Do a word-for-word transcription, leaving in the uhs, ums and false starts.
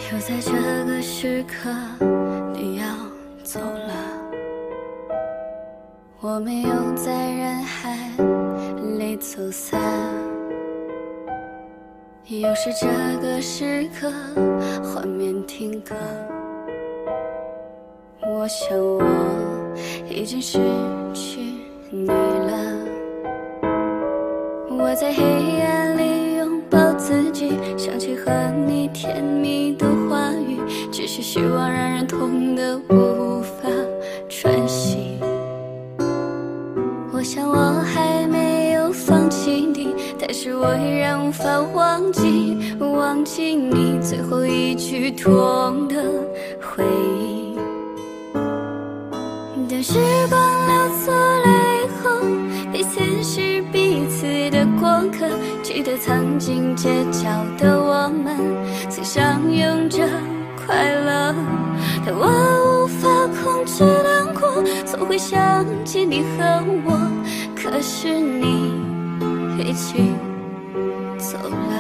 又在这个时刻，你要走了，我没有在人海里走散。又是这个时刻，画面停格，我想我已经失去你了。我在黑暗里拥抱自己，想起和你甜蜜的话语，只是希望让人痛得我无法喘息。我想我还没有放弃你，但是我依然无法忘记忘记你最后一句痛的回忆。等时光流走了以后，彼此是彼此的过客，记得曾经街角的我们曾相拥着快乐，但我无法控制难过，总会想起你和我，可是你已经走了。